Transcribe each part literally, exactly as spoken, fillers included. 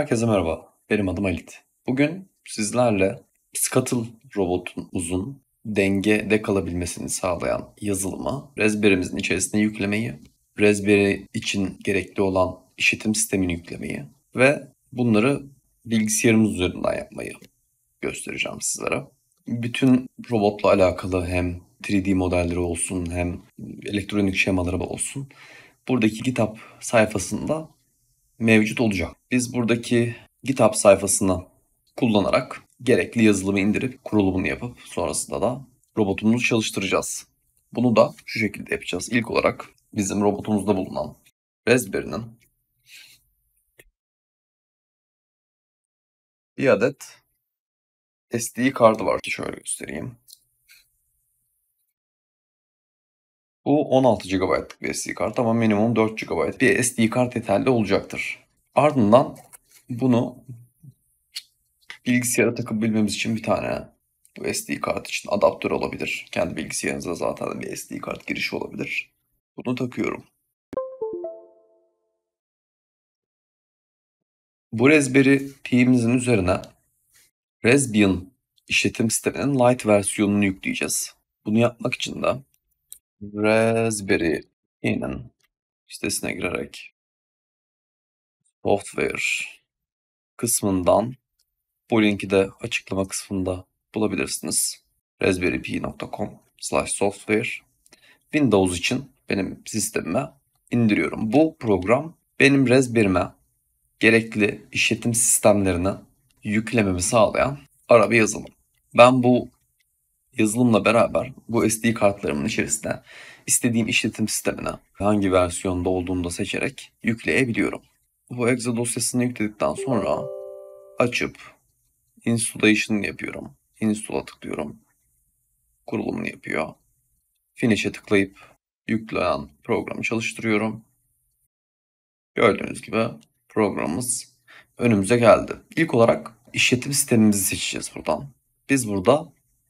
Herkese merhaba, benim adım Halit. Bugün sizlerle Scuttle robotumuzun dengede kalabilmesini sağlayan yazılımı Raspberry'mizin içerisine yüklemeyi, Raspberry için gerekli olan işletim sistemini yüklemeyi ve bunları bilgisayarımız üzerinden yapmayı göstereceğim sizlere. Bütün robotla alakalı hem üç D modelleri olsun hem elektronik şemaları olsun buradaki GitHub sayfasında mevcut olacak. Biz buradaki GitHub sayfasını kullanarak gerekli yazılımı indirip kurulumunu yapıp sonrasında da robotumuzu çalıştıracağız. Bunu da şu şekilde yapacağız. İlk olarak bizim robotumuzda bulunan Raspberry'nin bir adet S D kartı var ki şöyle göstereyim. Bu on altı gigabaytlık bir S D kart ama minimum dört gigabayt bir S D kart yeterli olacaktır. Ardından bunu bilgisayara takabilmemiz için bir tane bu S D kart için adaptör olabilir. Kendi bilgisayarınızda zaten bir S D kart girişi olabilir. Bunu takıyorum. Bu Raspberry Pi'mizin üzerine Raspbian işletim sisteminin Lite versiyonunu yükleyeceğiz. Bunu yapmak için de Raspberry Pi'nin sitesine girerek software kısmından bu linki de açıklama kısmında bulabilirsiniz. raspberrypi nokta com slash software Windows için benim sistemime indiriyorum. Bu program benim Raspberry'me gerekli işletim sistemlerini yüklememi sağlayan ara bir yazılım. Ben bu yazılımla beraber bu S D kartlarımın içerisine istediğim işletim sistemine hangi versiyonda olduğunu da seçerek yükleyebiliyorum. Bu exe dosyasını yükledikten sonra açıp installation yapıyorum. Install'a tıklıyorum. Kurulumunu yapıyor. Finish'e tıklayıp yükleyen programı çalıştırıyorum. Gördüğünüz gibi programımız önümüze geldi. İlk olarak işletim sistemimizi seçeceğiz buradan. Biz burada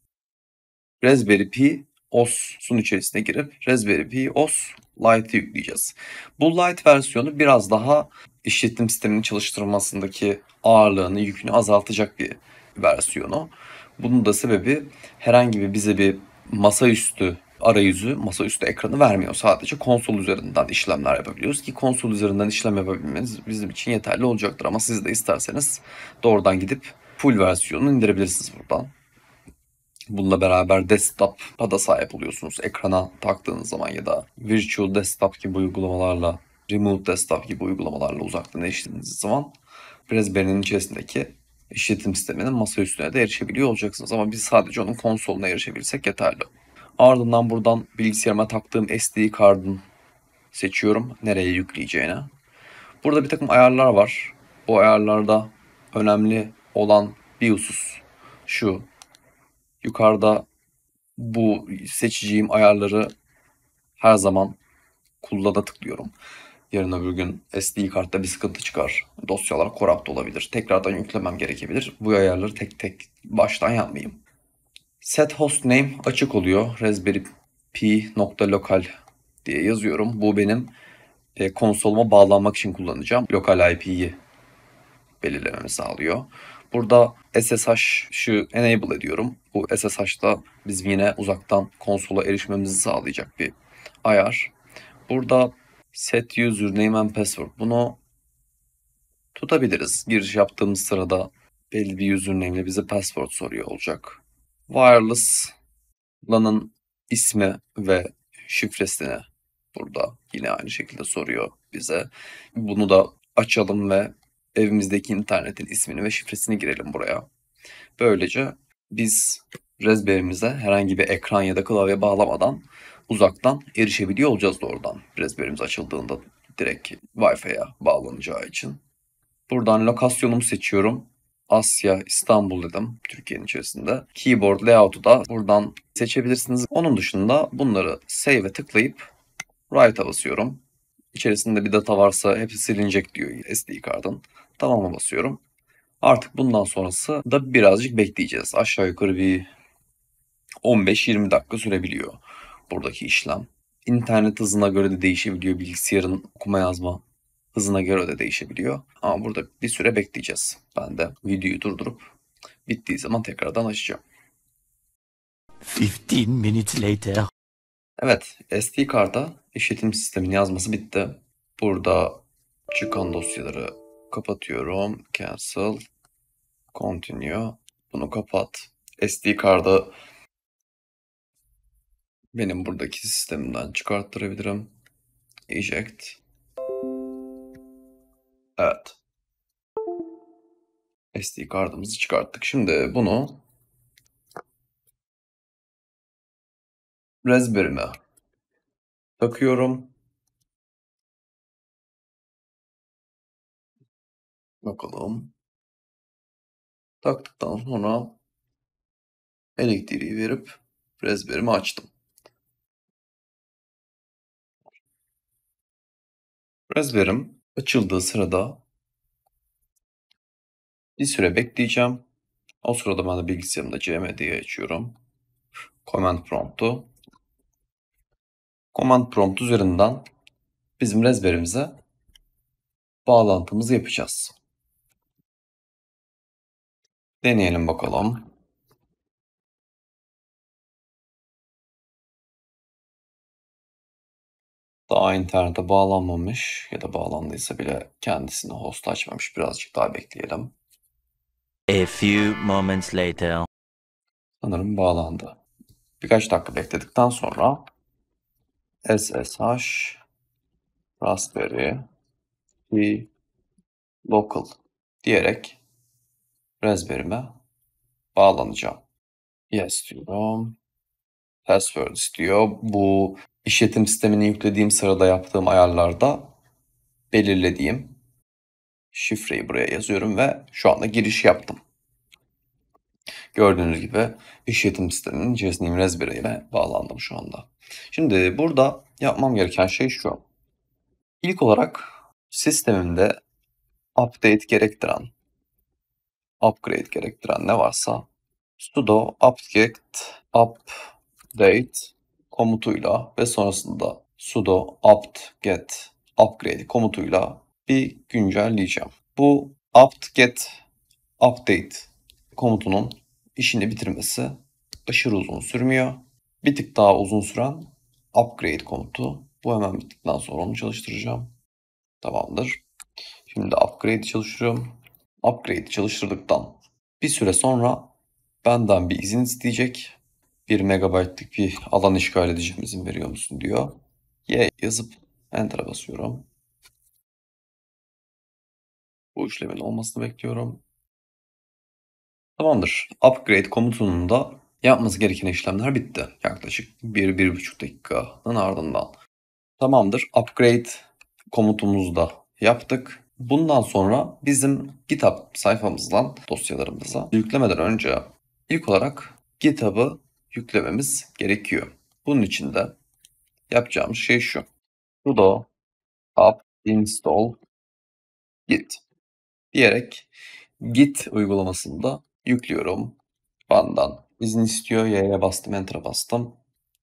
Raspberry Pi O S'un içerisine girip Raspberry Pi O S Lite'ı yükleyeceğiz. Bu Lite versiyonu biraz daha işletim sisteminin çalıştırılmasındaki ağırlığını, yükünü azaltacak bir versiyonu. Bunun da sebebi herhangi bir bize bir masaüstü arayüzü, masaüstü ekranı vermiyor. Sadece konsol üzerinden işlemler yapabiliyoruz ki konsol üzerinden işlem yapabilmeniz bizim için yeterli olacaktır. Ama siz de isterseniz doğrudan gidip full versiyonunu indirebilirsiniz buradan. Bununla beraber desktop'a da sahip oluyorsunuz. Ekrana taktığınız zaman ya da Virtual Desktop gibi uygulamalarla, Remote Desktop gibi uygulamalarla uzaktan eriştiğiniz zaman Raspberry'nin içerisindeki işletim sisteminin masa üstüne de erişebiliyor olacaksınız. Ama biz sadece onun konsoluna erişebilirsek yeterli. Ardından buradan bilgisayarıma taktığım S D kartını seçiyorum. Nereye yükleyeceğine. Burada bir takım ayarlar var. Bu ayarlarda önemli olan bir husus şu. Yukarıda bu seçeceğim ayarları her zaman kullana tıklıyorum. Yarın öbür gün S D kartta bir sıkıntı çıkar. Dosyalar corrupt olabilir. Tekrardan yüklemem gerekebilir. Bu ayarları tek tek baştan yapmayayım. Set host name açık oluyor. Raspberry Pi nokta local diye yazıyorum. Bu benim e, konsoluma bağlanmak için kullanacağım. Lokal I P'yi belirlememi sağlıyor. Burada S S H'ı enable ediyorum. Bu S S H'da biz yine uzaktan konsola erişmemizi sağlayacak bir ayar. Burada set username and password. Bunu tutabiliriz. Giriş yaptığımız sırada belli bir username ile bize password soruyor olacak. Wireless LAN'ın ismi ve şifresini burada yine aynı şekilde soruyor bize. Bunu da açalım ve evimizdeki internetin ismini ve şifresini girelim buraya. Böylece biz Raspberry'mize herhangi bir ekran ya da klavye bağlamadan uzaktan erişebiliyor olacağız doğrudan. Raspberry'miz açıldığında direkt Wi-Fi'ye bağlanacağı için. Buradan lokasyonumu seçiyorum. Asya, İstanbul dedim Türkiye'nin içerisinde. Keyboard layout'u da buradan seçebilirsiniz. Onun dışında bunları save'e tıklayıp write'a basıyorum. İçerisinde bir data varsa hepsi silinecek diyor S D kartın. Tamam'a basıyorum. Artık bundan sonrası da birazcık bekleyeceğiz. Aşağı yukarı bir on beş yirmi dakika sürebiliyor buradaki işlem. İnternet hızına göre de değişebiliyor bilgisayarın okuma yazma hızına göre de değişebiliyor. Ama burada bir süre bekleyeceğiz. Ben de videoyu durdurup bittiği zaman tekrardan açacağım. fifteen minutes later. Evet, S D karta işletim sisteminin yazması bitti. Burada çıkan dosyaları kapatıyorum. Cancel, continue. Bunu kapat. S D kartı benim buradaki sistemimden çıkarttırabilirim. Eject. Evet. S D kartımızı çıkarttık. Şimdi bunu Raspberry'me takıyorum. Bakalım. Taktıktan sonra elektriği verip Raspberry'mi açtım. Raspberry'm açıldığı sırada bir süre bekleyeceğim. O sırada ben de bilgisayarımda C M D'yi açıyorum. Command prompt'u. Command prompt üzerinden bizim Raspberry'mize bağlantımızı yapacağız. Deneyelim bakalım. Daha internete bağlanmamış ya da bağlandıysa bile kendisini host açmamış. Birazcık daha bekleyelim. A few moments later. Sanırım bağlandı. Birkaç dakika bekledikten sonra S S H Raspberry Pi Local diyerek Raspberry'me bağlanacağım. Yes diyorum. Password istiyor. Bu işletim sistemini yüklediğim sırada yaptığım ayarlarda belirlediğim şifreyi buraya yazıyorum ve şu anda giriş yaptım. Gördüğünüz gibi işletim sisteminin içerisindeyim. Raspberry ile bağlandım şu anda. Şimdi burada yapmam gereken şey şu. İlk olarak sistemimde update gerektiren, upgrade gerektiren ne varsa sudo apt-get update komutuyla ve sonrasında sudo apt-get upgrade komutuyla bir güncelleyeceğim. Bu apt-get update komutunun işini bitirmesi aşırı uzun sürmüyor. Bir tık daha uzun süren upgrade komutu. Bu hemen bittikten sonra onu çalıştıracağım. Tamamdır. Şimdi upgrade çalıştırıyorum. Upgrade çalıştırdıktan bir süre sonra benden bir izin isteyecek. bir megabaytlık bir alan işgal edeceğim, izin veriyor musun diyor. Y yazıp Enter'a basıyorum. Bu işlemin olmasını bekliyorum. Tamamdır. Upgrade komutunun da yapması gereken işlemler bitti. Yaklaşık bir bir buçuk dakikanın ardından. Tamamdır. Upgrade komutumuzu da yaptık. Bundan sonra bizim GitHub sayfamızdan dosyalarımıza yüklemeden önce ilk olarak GitHub'ı yüklememiz gerekiyor. Bunun için de yapacağımız şey şu. Sudo apt install git diyerek Git uygulamasını da yüklüyorum. Benden izin istiyor. Y'ye bastım, Enter'a bastım.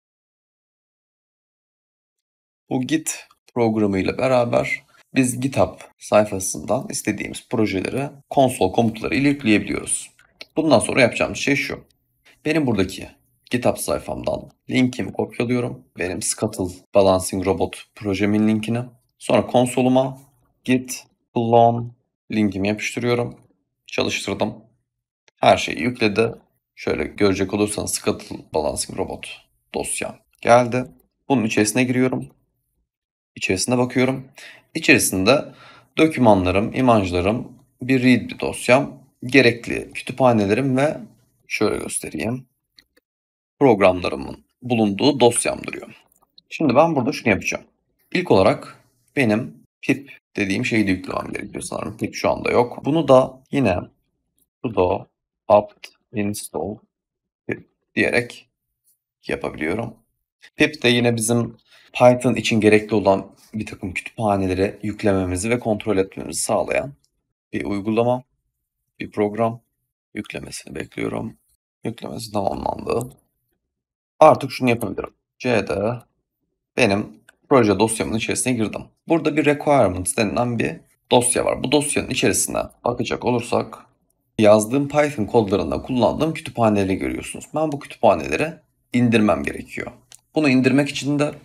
Bu Git programıyla beraber biz GitHub sayfasından istediğimiz projeleri konsol komutları ile yükleyebiliyoruz. Bundan sonra yapacağımız şey şu. Benim buradaki GitHub sayfamdan linkimi kopyalıyorum. Benim Scuttle Balancing Robot projemin linkini. Sonra konsoluma git clone linkimi yapıştırıyorum. Çalıştırdım. Her şeyi yükledi. Şöyle görecek olursanız Scuttle Balancing Robot dosyam geldi. Bunun içerisine giriyorum. İçerisine bakıyorum. İçerisinde dokümanlarım, imajlarım, bir read dosyam, gerekli kütüphanelerim ve şöyle göstereyim. Programlarımın bulunduğu dosyam duruyor. Şimdi ben burada şunu yapacağım. İlk olarak benim pip dediğim şeyi de yüklemem gerekiyor sanırım. Pip şu anda yok. Bunu da yine sudo apt install pip diyerek yapabiliyorum. Pip de yine bizim Python için gerekli olan bir takım kütüphaneleri yüklememizi ve kontrol etmemizi sağlayan bir uygulama, bir program. Yüklemesini bekliyorum. Yüklemesi tamamlandı. Artık şunu yapabilirim. C'de benim proje dosyamın içerisine girdim. Burada bir requirements denilen bir dosya var. Bu dosyanın içerisine bakacak olursak yazdığım Python kodlarında kullandığım kütüphaneleri görüyorsunuz. Ben bu kütüphaneleri indirmem gerekiyor. Bunu indirmek için de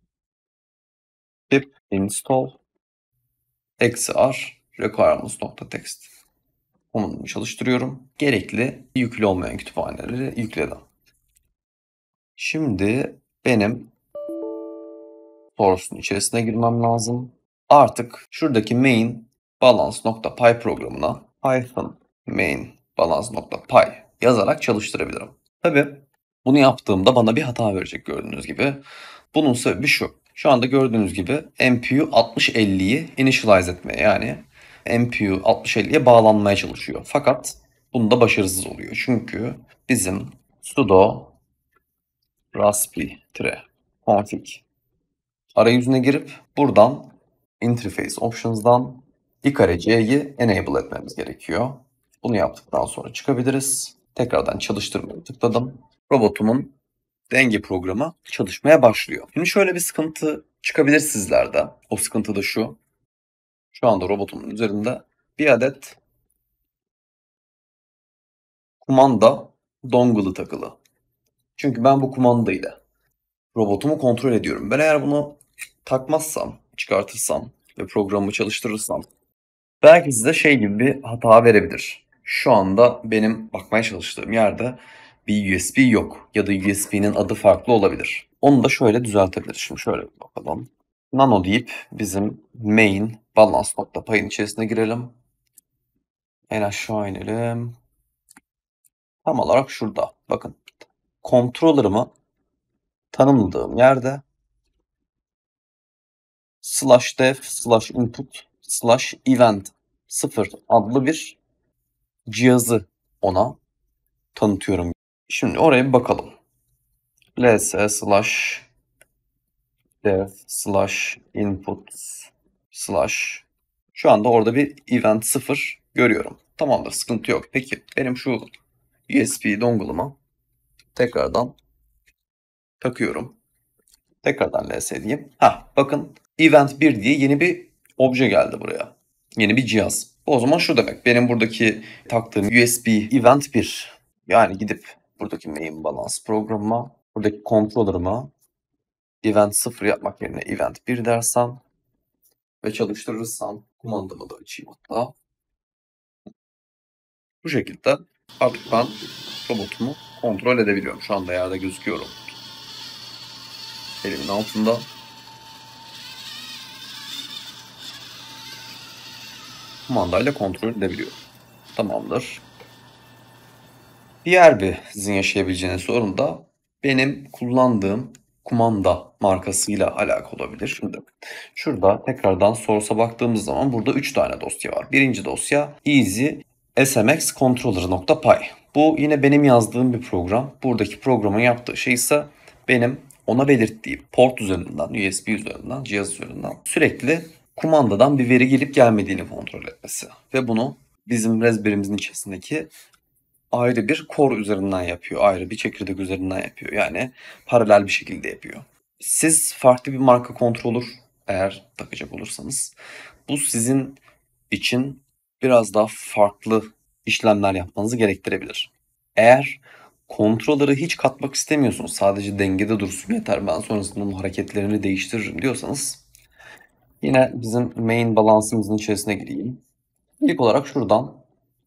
pip install eksi r requirements.txt komutumu çalıştırıyorum. Gerekli yüklü olmayan kütüphaneleri yükledim. Şimdi benim source'un içerisine girmem lazım. Artık şuradaki main balance.py programına python main balance.py yazarak çalıştırabilirim. Tabii bunu yaptığımda bana bir hata verecek gördüğünüz gibi. Bunun sebebi şu. Şu anda gördüğünüz gibi M P U altmış elliyi initialize etmeye, yani M P U altmış elliye bağlanmaya çalışıyor. Fakat bunda başarısız oluyor. Çünkü bizim sudo raspi-config arayüzüne girip buradan interface options'dan i kare c'yi enable etmemiz gerekiyor. Bunu yaptıktan sonra çıkabiliriz. Tekrardan çalıştırmaya tıkladım. Robotumun denge programı çalışmaya başlıyor. Şimdi şöyle bir sıkıntı çıkabilir sizlerde. O sıkıntı da şu. Şu anda robotumun üzerinde bir adet kumanda dongle'ı takılı. Çünkü ben bu kumandayla robotumu kontrol ediyorum. Ben eğer bunu takmazsam, çıkartırsam ve programı çalıştırırsam belki size şey gibi bir hata verebilir. Şu anda benim bakmaya çalıştığım yerde bir U S B yok ya da U S B'nin adı farklı olabilir. Onu da şöyle düzeltebiliriz. Şimdi şöyle bir bakalım. Nano deyip bizim main balance.py'nin içerisine girelim. En aşağı inelim. Tam olarak şurada. Bakın. Controller'ımı tanımladığım yerde slash dev slash input slash event sıfır adlı bir cihazı ona tanıtıyorum. Şimdi oraya bir bakalım. ls slash dev slash input slash şu anda orada bir event sıfır görüyorum. Tamamdır, sıkıntı yok. Peki benim şu U S B dongle'ıma tekrardan takıyorum. Tekrardan ls diyeyim. Ha, bakın event bir diye yeni bir obje geldi buraya. Yeni bir cihaz. O zaman şu demek. Benim buradaki taktığım U S B event bir. Yani gidip buradaki main balance programıma, buradaki controller'ıma event sıfır yapmak yerine event bir dersem ve çalıştırırsam, kumandamı da açayım hatta. Bu şekilde artık ben robotumu kontrol edebiliyorum. Şu anda yerde gözüküyor robot. Elimin altında. Kumandayla kontrol edebiliyorum. Tamamdır. Diğer bir sizin yaşayabileceğiniz sorun da benim kullandığım kumanda markasıyla alakalı olabilir. Şimdi şurada tekrardan source'a baktığımız zaman burada üç tane dosya var. Birinci dosya easy smxcontroller.py. Bu yine benim yazdığım bir program. Buradaki programın yaptığı şey ise benim ona belirttiğim port üzerinden, U S B üzerinden, cihaz üzerinden sürekli kumandadan bir veri gelip gelmediğini kontrol etmesi. Ve bunu bizim Raspberry'mizin içerisindeki ayrı bir core üzerinden yapıyor. Ayrı bir çekirdek üzerinden yapıyor. Yani paralel bir şekilde yapıyor. Siz farklı bir marka controller eğer takacak olursanız bu sizin için biraz daha farklı işlemler yapmanızı gerektirebilir. Eğer controller'ı hiç katmak istemiyorsunuz, sadece dengede dursun yeter, ben sonrasında onun hareketlerini değiştiririm diyorsanız yine bizim main balance'ımızın içerisine gireyim. İlk olarak şuradan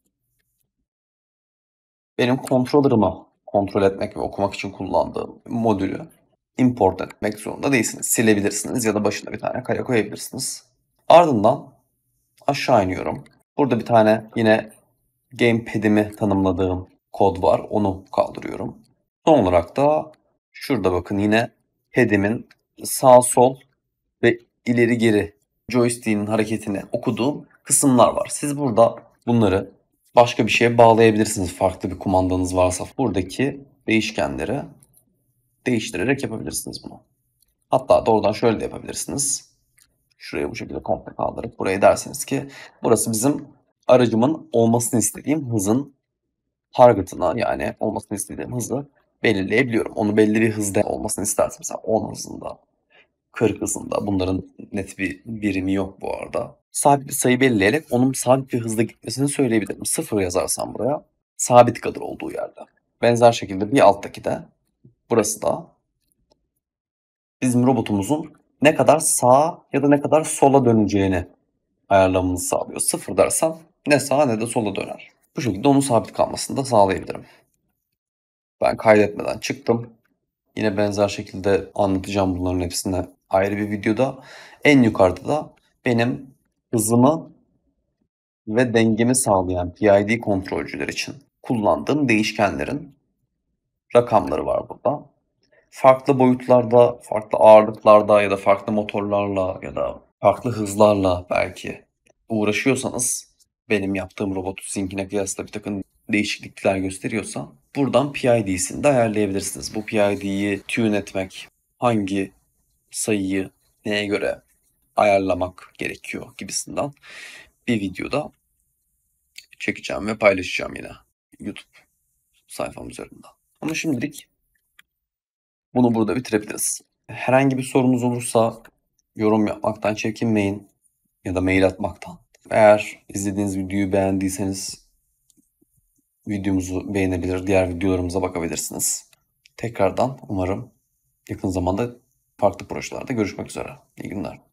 benim controller'ımı kontrol etmek ve okumak için kullandığım modülü import etmek zorunda değilsiniz. Silebilirsiniz ya da başına bir tane kare koyabilirsiniz. Ardından aşağı iniyorum. Burada bir tane yine gamepad'imi tanımladığım kod var. Onu kaldırıyorum. Son olarak da şurada bakın yine pad'imin sağ sol ve ileri geri joystick'in hareketini okuduğum kısımlar var. Siz burada bunları başka bir şeye bağlayabilirsiniz. Farklı bir kumandanız varsa buradaki değişkenleri değiştirerek yapabilirsiniz bunu. Hatta doğrudan şöyle de yapabilirsiniz. Şurayı bu şekilde komple kaldırıp buraya dersiniz ki burası bizim aracımın olmasını istediğim hızın target'ına, yani olmasını istediğim hızı belirleyebiliyorum. Onu belli bir hızda olmasını istersem mesela on hızında, kırk hızında. Bunların net bir birimi yok bu arada. Sabit bir sayı belirleyerek onun sabit bir hızda gitmesini söyleyebilirim. Sıfır yazarsam buraya sabit kalır olduğu yerde. Benzer şekilde bir alttaki de burası da bizim robotumuzun ne kadar sağa ya da ne kadar sola döneceğini ayarlamamızı sağlıyor. Sıfır dersem ne sağa ne de sola döner. Bu şekilde onun sabit kalmasını da sağlayabilirim. Ben kaydetmeden çıktım. Yine benzer şekilde anlatacağım bunların hepsini ayrı bir videoda. En yukarıda da benim hızımı ve dengemi sağlayan P I D kontrolcüler için kullandığım değişkenlerin rakamları var burada. Farklı boyutlarda, farklı ağırlıklarda ya da farklı motorlarla ya da farklı hızlarla belki uğraşıyorsanız, benim yaptığım robot sizinkine kıyasla bir takım değişiklikler gösteriyorsa buradan P I D'sini de ayarlayabilirsiniz. Bu P I D'yi tune etmek, hangi sayıyı neye göre ayarlamak gerekiyor gibisinden bir videoda çekeceğim ve paylaşacağım yine YouTube sayfam üzerinden. Ama şimdilik bunu burada bitirebiliriz. Herhangi bir sorunuz olursa yorum yapmaktan çekinmeyin ya da mail atmaktan. Eğer izlediğiniz videoyu beğendiyseniz videomuzu beğenebilir, diğer videolarımıza bakabilirsiniz. Tekrardan umarım yakın zamanda farklı projelerde görüşmek üzere. İyi günler.